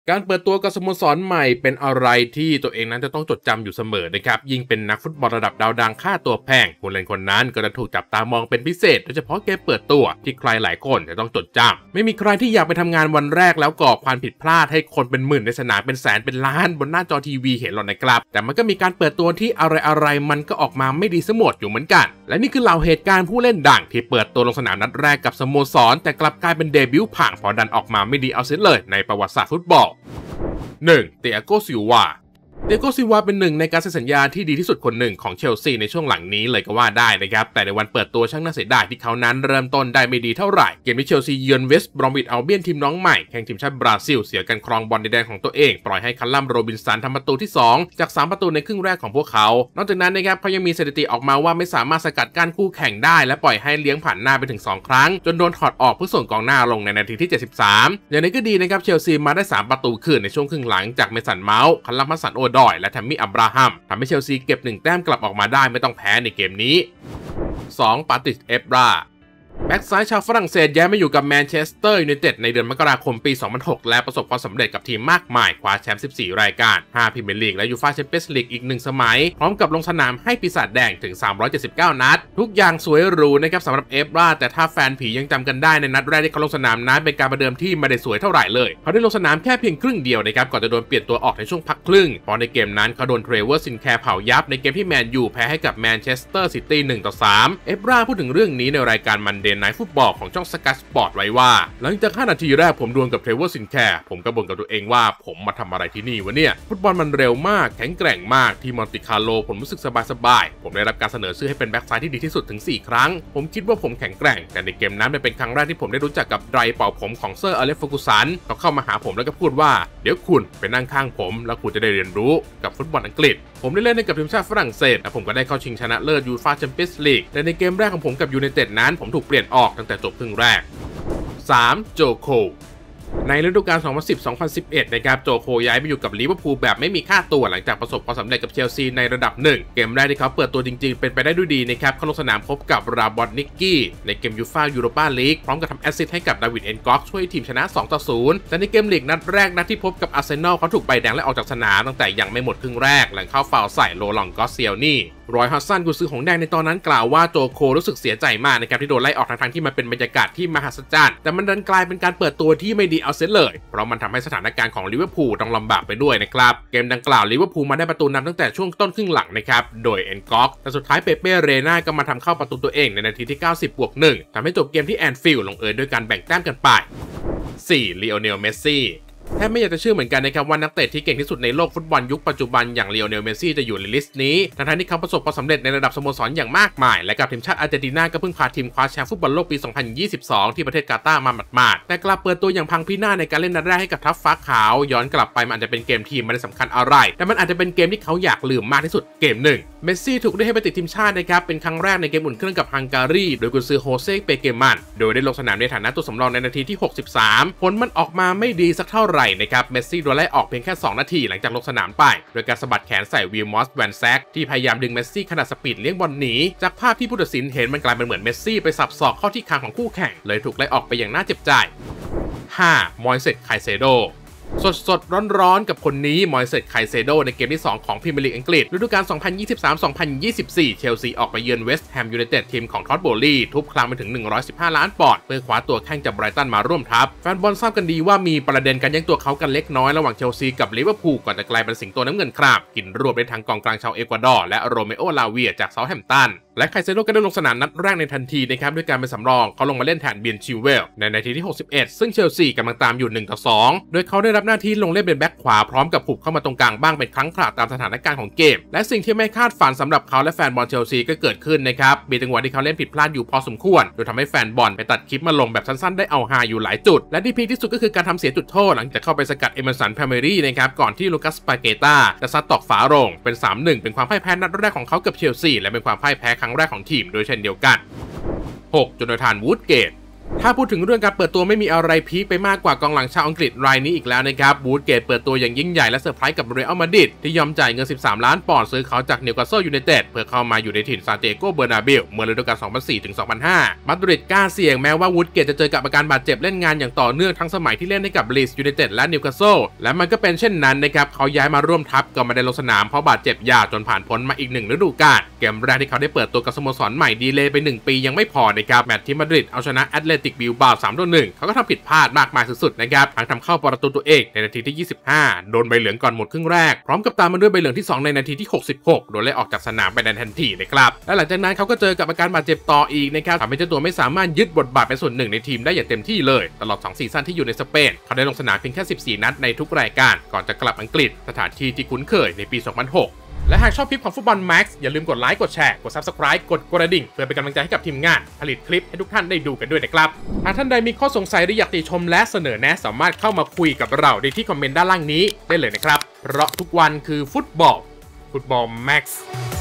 การเปิดตัวกับสโมสรใหม่เป็นอะไรที่ตัวเองนั้นจะต้องจดจำอยู่เสมอนะครับยิ่งเป็นนักฟุตบอลระดับดาวดังค่าตัวแพงผู้เล่นคนนั้นก็จะถูกจับตามองเป็นพิเศษโดยเฉพาะเกมเปิดตัวที่ใครหลายคนจะต้องจดจำไม่มีใครที่อยากไปทำงานวันแรกแล้วก่อความผิดพลาดให้คนเป็นหมื่นในสนามเป็นแสนเป็นล้านบนหน้าจอทีวีเห็นหรอกนะครับแต่มันก็มีการเปิดตัวที่อะไรมันก็ออกมาไม่ดีซะหมดอยู่เหมือนกันและนี่คือเหล่าเหตุการณ์ผู้เล่นดังที่เปิดตัวลงสนามนัดแรกกับสโมสรแต่กลับกลายเป็นเดบิวต์ผ่านพอดันออกมาไม่ดีเอาเสียเลยในประวัติศาสตร์ฟุตบอล1. เตียโก ซิลวาเป็นหนึ่งในการเซ็นสัญญาที่ดีที่สุดคนหนึ่งของเชลซีในช่วงหลังนี้เลยก็ว่าได้นะครับแต่ในวันเปิดตัวช่างน่าเสียดายที่เขานั้นเริ่มต้นได้ไม่ดีเท่าไหร่เกมที่เชลซีเยือนเวสต์บรอมวิชอัลเบียนทีมน้องใหม่แข่งทีมชาติบราซิลเสียการครองบอลในแดนของตัวเองปล่อยให้คัลลัมโรบินสันทำประตูที่2จาก3ประตูในครึ่งแรกของพวกเขานอกจากนั้นนะครับเขายังมีสถิติออกมาว่าไม่สามารถสกัดกั้นคู่แข่งได้และปล่อยให้เลี้ยงผ่านหน้าไปถึง2ครั้งจนโดนถอดออกเพื่อส่งกองหน้าลงในนาทีที่73อย่างนี้ก็ดีนะครับเชลซีมาได้3ประตูคืนในช่วงครึ่งหลังจากเมสันเมาส์คัลลัมฮัสสันโอดอยและแทมมี่อับราฮัมทำให้เชลซีเก็บ1แต้มกลับออกมาได้ไม่ต้องแพ้ในเกมนี้ 2. ปาตริซ เอฟราแบ็กซ้ายชาวฝรั่งเศสย้ายมาอยู่กับแมนเชสเตอร์ยูไนเต็ดในเดือนมกราคมปี 2006 และประสบความสำเร็จกับทีมมากมายคว้าแชมป์ 14 รายการ 5 พรีเมียร์ลีกและยูฟ่าแชมเปี้ยนส์ลีกอีก1สมัยพร้อมกับลงสนามให้ปีศาจแดงถึง 379 นัดทุกอย่างสวยหรูนะครับสำหรับเอฟราแต่ถ้าแฟนผียังจำกันได้ในนัดแรกที่เขาลงสนามนั้นเป็นการประเดิมที่ไม่ได้สวยเท่าไหร่เลยเขาได้ลงสนามแค่เพียงครึ่งเดียวนะครับก่อนจะโดนเปลี่ยนตัวออกในช่วงพักครึ่งเพราะในเกมนั้นเขาโดนเทรเวอร์ซินแคร์เผายับในเกมที่แมนยูแพ้ให้กับแมนเชสเตอร์ซิตี้ 1-3 เอฟราพูดถึงเรื่องนี้ในรายการมันเดย์ไนท์ฟุตบอลของช่องสกายสปอร์ตไว้ว่าหลังจาก5นาทีแรกผมดวลกับเทรเวอร์ซินแคร์ผมก็บ่นกับตัวเองว่าผมมาทำอะไรที่นี่วะเนี่ยฟุตบอลมันเร็วมากแข็งแกร่งมากที่มอนติคาร์โลผมรู้สึกสบายผมได้รับการเสนอชื่อให้เป็นแบ็กซ้ายที่ดีที่สุดถึง4ครั้งผมคิดว่าผมแข็งแกร่งแต่ในเกมนั้นเป็นครั้งแรกที่ผมได้รู้จักกับไดร์เป่าผมของเซอร์อเล็กซ์ เฟอร์กูสันเขาเข้ามาหาผมแล้วก็พูดว่าเดี๋ยวคุณไปนั่งข้างผมแล้วคุณจะได้เรียนรู้กับฟุตบอลอังกฤษผมได้เล่นให้กับทีมชาติฝรั่งเศสและผมก็ได้เข้าชิงชนะเลิศยูฟ่าแชมเปี้ยนส์ลีกแต่ในเกมแรกของผมกับยูไนเต็ดนั้นผมถูกเปลี่ยนออกตั้งแต่จบครึ่งแรก 3. โจโคในฤดูกาล 2010-2011 นะครับโจโคย้ายไปอยู่กับลิเวอร์พูลแบบไม่มีค่าตัวหลังจากประสบความสำเร็จกับเชลซีในระดับ1เกมแรกที่เขาเปิดตัวจริงๆเป็นไปได้ด้วยดีนะครับเขาลงสนามพบกับราบอตนิกกี้ในเกมยูฟ่ายูโรปาลีกพร้อมกับทำแอสซิสต์ให้กับดาวิด เอ็นก็อกช่วยทีมชนะ 2-0 แต่ในเกมลีกนัดแรกนัดที่พบกับอาร์เซนอลเขาถูกใบแดงและออกจากสนามตั้งแต่ยังไม่หมดครึ่งแรกหลังเข้าฟาวล์ใส่โรลองกอสเซียลนี่รอยฮัสซันกุนซือของแดงในตอนนั้นกล่าวว่าโจโครู้สึกเสียใจมากนะครับที่โดนไล่ออกทั้งที่มันเป็นบรรยากาศที่มหัศจรรย์แต่มันดันกลายเป็นการเปิดตัวที่ไม่ดีเอาเสียเลยเพราะมันทำให้สถานการณ์ของลิเวอร์พูลต้องลำบากไปด้วยนะครับเกมดังกล่าวลิเวอร์พูลมาได้ประตูนำตั้งแต่ช่วงต้นครึ่งหลังนะครับโดยเอ็นก็อกแต่สุดท้ายเปเป้เรน่าก็มาทำเข้าประตูตัวเองในนาทีที่ 90+1 ทำให้จบเกมที่แอนฟิลด์ลงเอยด้วยการแบ่งแต้มกันไป 4. ลีโอเนล เมสซี่แทบไม่อยากจะเชื่อเหมือนกันนะครับว่านักเตะที่เก่งที่สุดในโลกฟุตบอลยุคปัจจุบันอย่างลีโอเนล เมสซี่จะอยู่ในลิสต์นี้ทั้งที่เขาประสบความสำเร็จในระดับสโมสรอย่างมากมายและกับทีมชาติอาร์เจนตินาก็เพิ่งพาทีมคว้าแชมป์ฟุตบอลโลกปี 2022 ที่ประเทศกาตาร์มาหมาดๆแต่กลับเปิดตัวอย่างพังพินาศในการเล่นนัดแรกให้กับทัพฟ้าขาวย้อนกลับไปมันอาจจะเป็นเกมทีมไม่ได้สำคัญอะไรแต่มันอาจจะเป็นเกมที่เขาอยากลืมมากที่สุดเกม1เมสซี่ถูกเรียกให้ไปติดทีมชาตินะครับเป็นครั้งแรกในเกมอุ่นเครื่องกับฮังการีโดยกุนซือโฮเซ่ เปเกมันโดยได้ลงสนามในฐานะตัวสำรองในนาทีที่ 63 ผลมันออกมาไม่ดีสักเท่าไหร่นะครับเมสซี่โดนไล่ออกเพียงแค่2นาทีหลังจากลงสนามไปโดยการสะบัดแขนใส่วิลมอส แวนแซกที่พยายามดึงเมสซี่ขณะสปีดเลี้ยงบอลหนีจากภาพที่ผู้ตัดสินเห็นมันกลายเป็นเหมือนเมสซี่ไปสับศอกเข้าที่คางของคู่แข่งเลยถูกไล่ออกไปอย่างน่าเจ็บใจ 5. มอยเซส ไคเซโดสดร้อนๆกับคนนี้มอยเซส ไคเซโดในเกมที่2ของพรีเมียร์ลีกอังกฤษฤดูกาล 2023-2024 เชลซีออกไปเยือนเวสต์แฮมยูไนเต็ดทีมของท็อตโบลีทุบคลังไปถึง115ล้านปอนด์เพื่อคว้าตัวแข่งจากไบรตันมาร่วมทัพแฟนบอลทราบกันดีว่ามีประเด็นการแย่งตัวเขากันเล็กน้อยระหว่างเชลซีกับลิเวอร์พูลก่อนจะกลายเป็นสิงโตน้ำเงินคราบกินรวบในทางกองกลางชาวเอกวาดอร์และโรเมโอ ลาเวียจากเซาท์แฮมป์ตันและไคเซโดก็ได้ลงสนามนัดแรกในทันทีนะครับด้วยการเป็นสำรองเขาลงมาเล่นแทนเบียน ชิลเวลในนาทีที่ 61 ซึ่งเชลซีกำลังตามอยู่ 1-2 โดยเขาได้รับหน้าที่ลงเล่นเป็นแบ็คขวาพร้อมกับผุบเข้ามาตรงกลางบ้างเป็นครั้งคราวตามสถานการณ์ของเกมและสิ่งที่ไม่คาดฝันสำหรับเขาและแฟนบอลเชลซีก็เกิดขึ้นนะครับมีจังหวะที่เขาเล่นผิดพลาดอยู่พอสมควรโดยทำให้แฟนบอลไปตัดคลิปมาลงแบบสั้นๆได้เอาฮาอยู่หลายจุดและที่พีคที่สุดก็คือการทำเสียจุดโทษหลังจากเข้าไปสกัดเอเมอร์สัน แพลเมรี่นะครับก่อนที่ลูคัส ปาเกตาจะซัดตอกฝาโรงเป็น 3-1 เป็นความพ่ายแพ้นัดแรกของเขากับเชลซีและเป็นความพ่ายแพ้ครั้งแรกของทีมโดยเช่นเดียวกัน 6. โจนาธาน วูดเกตถ้าพูดถึงเรื่องการเปิดตัวไม่มีอะไรพีคไปมากกว่ากองหลังชาวอังกฤษรายนี้อีกแล้วนะครับบูธเกตเปิดตัวอย่างยิ่งใหญ่และเซอร์ไพรส์กับเรอัลมาดริดที่ยอมจ่ายเงิน13 ล้านปอนด์ซื้อเขาจากนิวคาสเซิลยูไนเต็ดเพื่อเข้ามาอยู่ในถิ่นซานติเอโกเบอร์นาเบลเมื่อฤดูกาล 2004 ถึง 2005 มาดริดกล้าเสี่ยงแม้ว่าวูดเกตจะเจอกับอาการบาดเจ็บเล่นงานอย่างต่อเนื่องทั้งสมัยที่เล่นให้กับลีดส์ยูไนเต็ดและนิวคาสเซิลและมันก็เป็นเช่นนั้นนะครับเขาย้ายมาร่วมทัพก็ไม่ได้ลงสนามเพราะบาดเจ็บยาวจนผ่านพ้นมาอีก1ฤดูกาลเกมแรกที่เขาได้เปิดตัวกับสโมสรใหม่ดีเลย์ไป1 ปียังไม่พอนะครับแมตช์ที่มาดริดเอาชนะแอตเลติกบิลบาโ 3-1เขาก็ทำผิดพลาดมากมายสุดๆนะครับทั้งทำเข้าประตูตัวเองในนาทีที่ 25โดนใบเหลืองก่อนหมดครึ่งแรกพร้อมกับตามมาด้วยใบเหลืองที่2ในนาทีที่ 66โดนไล่ออกจากสนามไปในทันทีนะครับและหลังจากนั้นเขาก็เจอกับอาการบาดเจ็บต่ออีกนะครับทำให้เจ้าตัวไม่สามารถยึดบทบาทเป็นส่วนหนึ่งในทีมได้อย่างเต็มที่เลยตลอด2ซีซั่นที่อยู่ในสเปนเขาได้ลงสนามเพียงแค่14นัดในทุกรายการก่อนจะกลับอังกฤษสถานที่ที่คุ้นเคยในปี 2006และหากชอบคลิปของฟุตบอล Max อย่าลืมกดไลค์กดแชร์กด Subscribe กดกระดิ่งเพื่อเป็นกำลังใจให้กับทีมงานผลิตคลิปให้ทุกท่านได้ดูกันด้วยนะครับหากท่านใดมีข้อสงสัยหรืออยากติชมและเสนอแนะสามารถเข้ามาคุยกับเราได้ที่คอมเมนต์ด้านล่างนี้ได้เลยนะครับเพราะทุกวันคือฟุตบอล Max